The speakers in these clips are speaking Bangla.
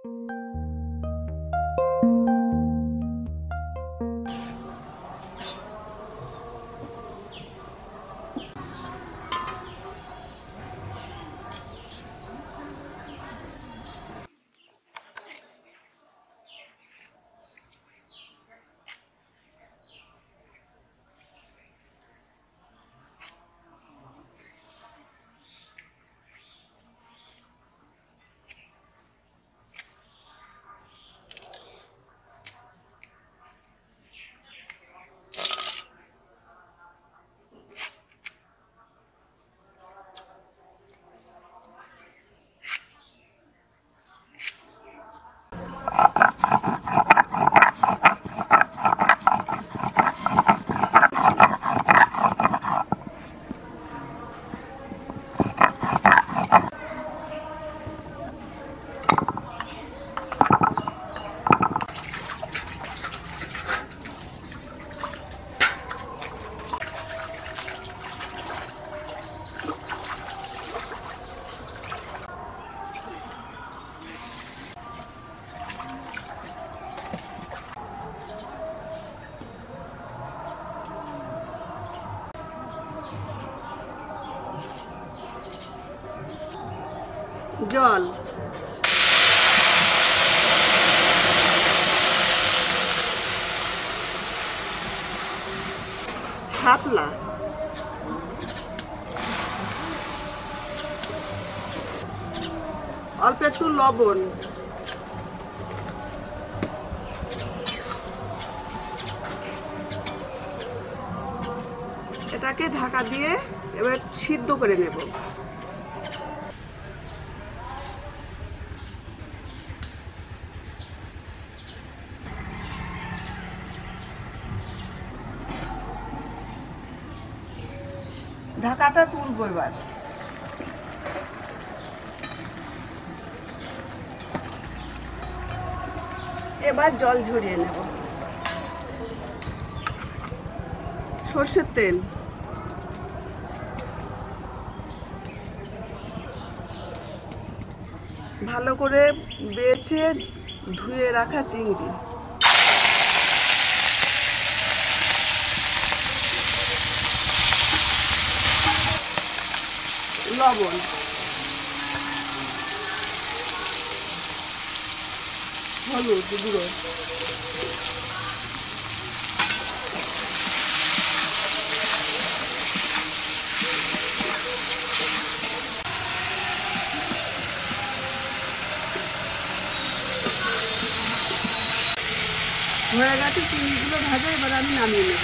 জল, শাপলা, অল্প একটু লবণ, এটাকে ঢাকা দিয়ে এবার সিদ্ধ করে নেব। ঢাকাটা তুলবো এবার। এবার জল ঝরিয়ে নেব। সরষের তেল, ভালো করে বেছে ধুয়ে রাখা চিংড়ি, লবণ, হলুদ গুঁড়ো, হয়ে গেছে চিংড়িগুলো ভাজা। এবার আমি নামিয়ে নেব।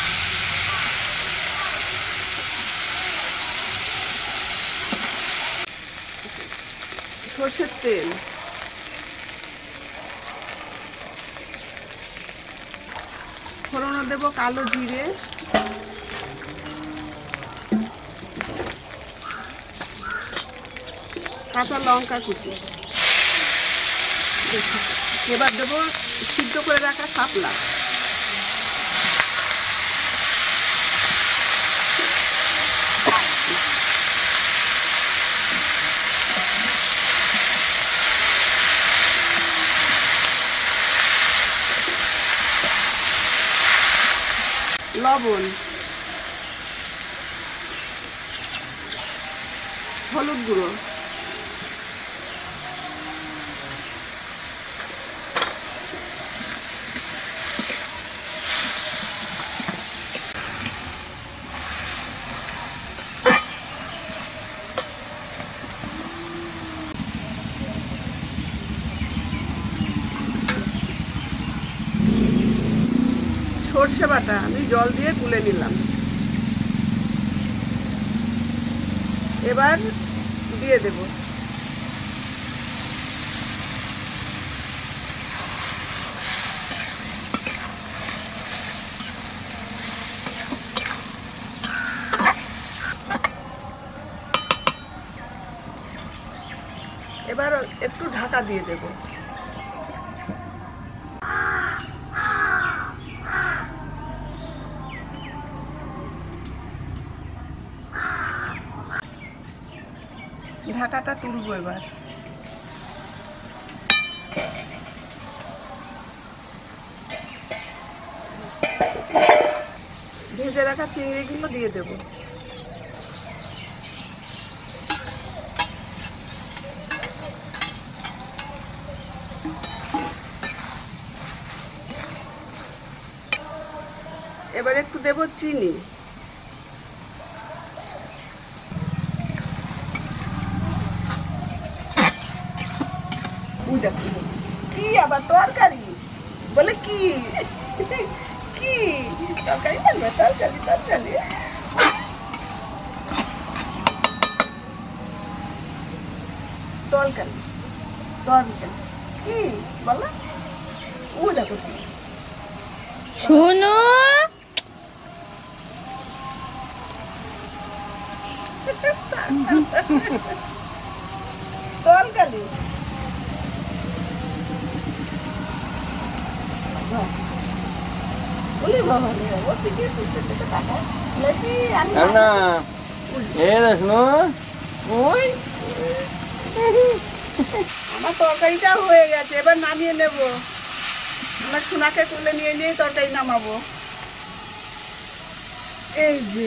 সরষের তেল, ফোড়নে দেব কালো জিরে, কাঁচা লঙ্কা কুচি। এবার দেব সিদ্ধ করে রাখা শাপলা, লবণ, হলুদ গুঁড়ো, সর্ষে বাটা আমি জল দিয়ে গুলে নিলাম। এবার দিয়ে দেব। এবার একটু ঢাকা দিয়ে দেব। ঢাকাটা তুলবো এবার। ভেজে রাখা চিংড়িগুলো দিয়ে দেব। এবার একটু দেব চিনি। কি আবার তরকারি বলে? কি কি তরকারি বলবে? তরকারি তরকারি তরকারি তরকারি কি বলো? ও দেখো কি শোনো, তরকারি বলি বাবা ও থেকে টাকা না এ দেখো ওই আমার তরকারিটা হয়ে গেছে, এবার নামিয়ে নেব। আমার সোনাকে তুলে নিয়ে তরকারি নামাবো। এই যে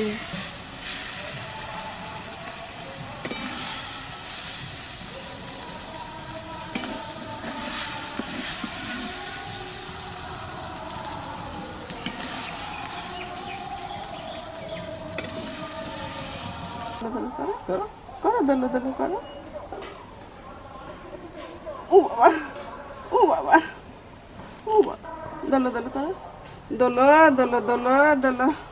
করো দলো দলো করো। ও বাবা ও বাবা ও বাবা দলো দলো করো। দলো দলো দলো দলো